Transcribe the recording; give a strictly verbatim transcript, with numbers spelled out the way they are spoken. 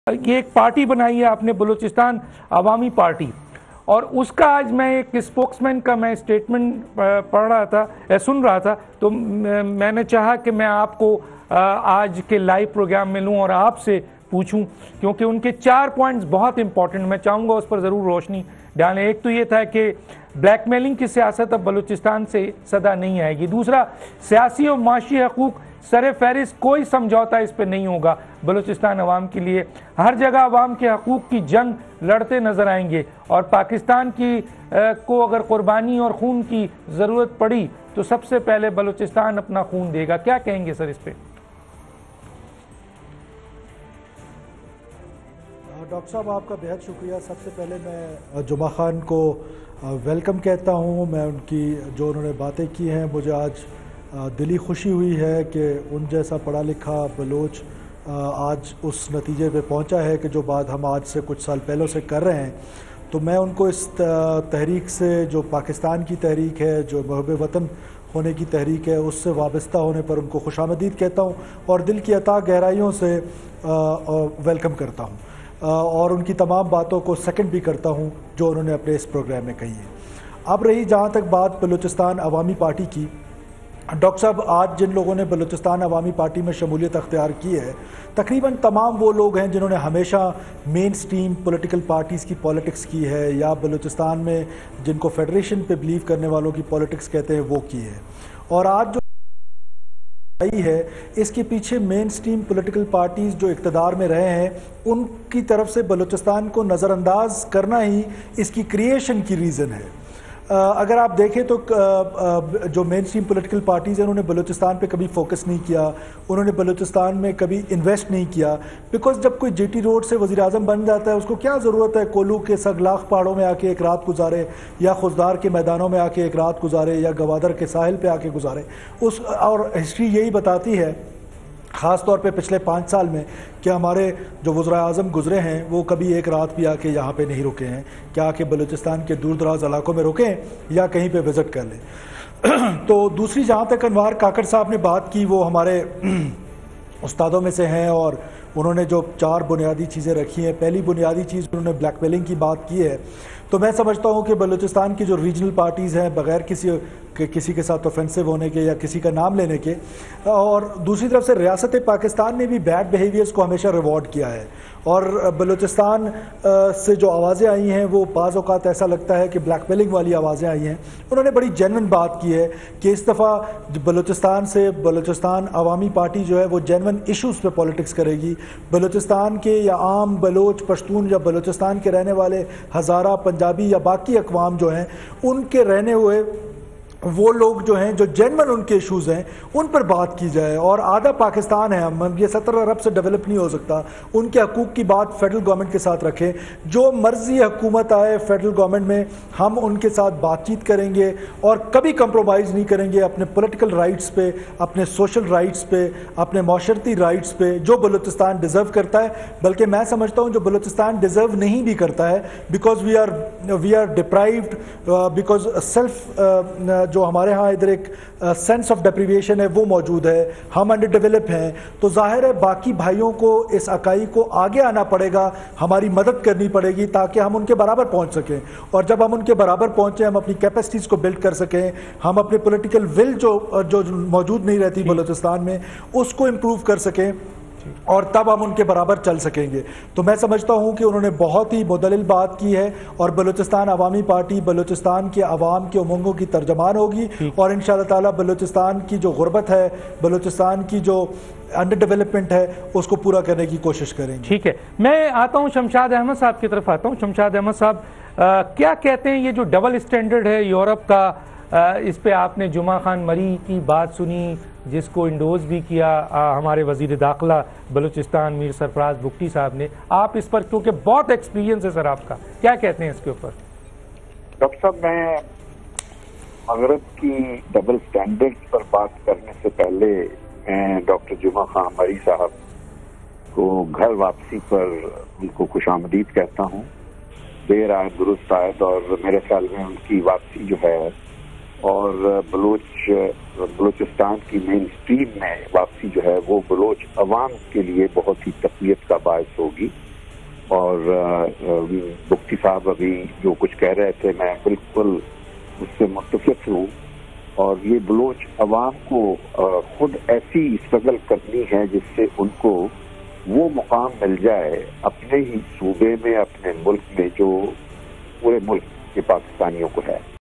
یہ ایک پارٹی بنائی ہے آپ نے بلوچستان عوامی پارٹی، اور اس کا آج میں ایک اسپوکس مین کا میں اسٹیٹمنٹ پڑھ رہا تھا سن رہا تھا تو میں نے چاہا کہ میں آپ کو آج کے لائیو پروگرام میں لوں اور آپ سے پوچھوں، کیونکہ ان کے چار پوائنٹس بہت امپورٹنٹ، میں چاہوں گا اس پر ضرور روشنی ڈالیں۔ ایک تو یہ تھا کہ بلیک میلنگ کی سیاست اب بلوچستان سے صدا نہیں آئے گی۔ دوسرا، سیاسی اور معاشی حقوق سر فہرست، کوئی سمجھوتا اس پہ نہیں ہوگا بلوچستان عوام کے لیے، ہر جگہ عوام کے حقوق کی جنگ لڑتے نظر آئیں گے، اور پاکستان کی کو اگر قربانی اور خون کی ضرورت پڑی تو سب سے پہلے بلوچستان اپنا خون دے گا۔ کیا کہیں گے سر اس پہ؟ ڈاکٹر صاحب آپ کا بہت شکریہ۔ سب سے پہلے میں جمعہ خان کو ویلکم کہتا ہوں۔ میں ان کی جو انہوں نے باتیں کی ہیں، مجھے آج دلی خوشی ہوئی ہے کہ ان جیسا پڑھا لکھا بلوچ آج اس نتیجے پہ پہنچا ہے کہ جو بات ہم آج سے کچھ سال پہلوں سے کر رہے ہیں، تو میں ان کو اس تحریک سے، جو پاکستان کی تحریک ہے، جو محب وطن ہونے کی تحریک ہے، اس سے وابستہ ہونے پر ان کو خوش آمدید کہتا ہوں اور دل کی عطا گہرائیوں سے ویلکم کرتا ہوں، اور ان کی تمام باتوں کو سیکنڈ بھی کرتا ہوں جو انہوں نے اپنے اس پروگرام میں کہی ہے۔ اب رہی جہاں تک بات بلوچستان عوامی پارٹی کی، ڈاکٹر صاحب آج جن لوگوں نے بلوچستان عوامی پارٹی میں شمولیت اختیار کی ہے، تقریباً تمام وہ لوگ ہیں جنہوں نے ہمیشہ مین سٹریم پولیٹیکل پارٹیز کی پالیٹکس کی ہے، یا بلوچستان میں جن کو فیڈریشن پہ بلیو کرنے والوں کی پالیٹکس کہتے ہیں وہ کی ہے، اور آج جو ہے اس کے پیچھے مین سٹریم پولیٹیکل پارٹیز جو اقتدار میں رہے ہیں ان کی طرف سے بلوچستان کو نظر انداز کرنا ہی اس کی کریشن کی ریزن ہے۔ اگر آپ دیکھیں تو جو مین سٹریم پولیٹیکل پارٹیز ہیں انہوں نے بلوچستان پہ کبھی فوکس نہیں کیا، انہوں نے بلوچستان میں کبھی انویسٹ نہیں کیا، بیکاز جب کوئی جی ٹی روڈ سے وزیر اعظم بن جاتا ہے اس کو کیا ضرورت ہے کولو کے سگلاخ پہاڑوں میں آ کے ایک رات گزارے، یا خضدار کے میدانوں میں آ کے ایک رات گزارے، یا گوادر کے ساحل پہ آ کے گزارے اس اور ہسٹری یہی بتاتی ہے خاص طور پہ پچھلے پانچ سال میں کہ ہمارے جو وزراء اعظم گزرے ہیں وہ کبھی ایک رات بھی آ کے یہاں پہ نہیں رکے ہیں، کیا کہ بلوچستان کے دور دراز علاقوں میں رکیں یا کہیں پہ وزٹ کر لیں۔ تو دوسری جہاں تک انوار کاکڑ صاحب نے بات کی، وہ ہمارے استادوں میں سے ہیں اور انہوں نے جو چار بنیادی چیزیں رکھی ہیں، پہلی بنیادی چیز انہوں نے بلیک میلنگ کی بات کی ہے، تو میں سمجھتا ہوں کہ بلوچستان کی جو ریجنل پارٹیز ہیں بغیر کسی کسی کے ساتھ اوفینسو ہونے کے یا کسی کا نام لینے کے، اور دوسری طرف سے ریاست پاکستان نے بھی بیڈ بیہیویئرز کو ہمیشہ ریوارڈ کیا ہے، اور بلوچستان سے جو آوازیں آئی ہیں وہ بعض اوقات ایسا لگتا ہے کہ بلیک میلنگ والی آوازیں آئی ہیں، انہوں نے بڑی جینون بات کی ہے کہ اس دفعہ بلوچستان سے بلوچستان عوامی پارٹی جو ہے وہ جینون ایشوز پہ پالیٹکس کرے گی، بلوچستان کے یا عام بلوچ پشتون یا بلوچستان کے رہنے والے ہزارہ پنجابی یا باقی اقوام جو ہیں ان کے رہنے ہوئے وہ لوگ جو ہیں جو جینون ان کے ایشوز ہیں ان پر بات کی جائے، اور آدھا پاکستان ہے، ہم یہ ستر ارب سے ڈیولپ نہیں ہو سکتا، ان کے حقوق کی بات فیڈرل گورنمنٹ کے ساتھ رکھیں، جو مرضی حکومت آئے فیڈرل گورنمنٹ میں ہم ان کے ساتھ بات چیت کریں گے اور کبھی کمپرومائز نہیں کریں گے اپنے پولیٹیکل رائٹس پہ، اپنے سوشل رائٹس پہ، اپنے معاشرتی رائٹس پہ جو بلوچستان ڈیزرو کرتا ہے، بلکہ میں سمجھتا ہوں جو بلوچستان ڈیزرو نہیں بھی کرتا ہے، because we are we are deprived, because self جو ہمارے ہاں ادھر ایک سینس آف ڈیپریویشن ہے وہ موجود ہے، ہم انڈر ڈیولپ ہیں، تو ظاہر ہے باقی بھائیوں کو اس اکائی کو آگے آنا پڑے گا، ہماری مدد کرنی پڑے گی تاکہ ہم ان کے برابر پہنچ سکیں، اور جب ہم ان کے برابر پہنچیں ہم اپنی کیپیسٹیز کو بلڈ کر سکیں، ہم اپنے پولیٹیکل ول جو جو موجود نہیں رہتی بلوچستان میں اس کو امپروو کر سکیں، اور تب ہم ان کے برابر چل سکیں گے۔ تو میں سمجھتا ہوں کہ انہوں نے بہت ہی مدلل بات کی ہے، اور بلوچستان عوامی پارٹی بلوچستان کے عوام کے امنگوں کی ترجمان ہوگی، اور انشاءاللہ تعالیٰ بلوچستان کی جو غربت ہے، بلوچستان کی جو انڈر ڈیولپمنٹ ہے اس کو پورا کرنے کی کوشش کریں گے۔ ٹھیک ہے، میں آتا ہوں شمشاد احمد صاحب کی طرف آتا ہوں۔ شمشاد احمد صاحب کیا کہتے ہیں یہ جو ڈبل اسٹینڈرڈ ہے یورپ کا، اس پہ آپ نے جمعہ خان مری کی بات سنی جس کو انڈوز بھی کیا ہمارے وزیر داخلہ بلوچستان میر سرفراز بگٹی صاحب نے، آپ اس پر کیونکہ بہت ایکسپیرینس ہے سر آپ کا، کیا کہتے ہیں اس کے اوپر؟ ڈاکٹر صاحب میں مغرب کی ڈبل سٹینڈرڈ پر بات کرنے سے پہلے میں ڈاکٹر جمعہ خان مری صاحب کو گھر واپسی پر ان کو خوش آمدید کہتا ہوں، دیر آئے درست آئے، اور میرے خیال میں ان کی واپسی جو ہے اور بلوچ بلوچستان کی مین سٹریم میں واپسی جو ہے وہ بلوچ عوام کے لیے بہت ہی تقویت کا باعث ہوگی، اور مفتی صاحب ابھی جو کچھ کہہ رہے تھے میں بالکل اس سے متفق ہوں، اور یہ بلوچ عوام کو خود ایسی اسٹرگل کرنی ہے جس سے ان کو وہ مقام مل جائے اپنے ہی صوبے میں، اپنے ملک میں، جو پورے ملک کے پاکستانیوں کو ہے۔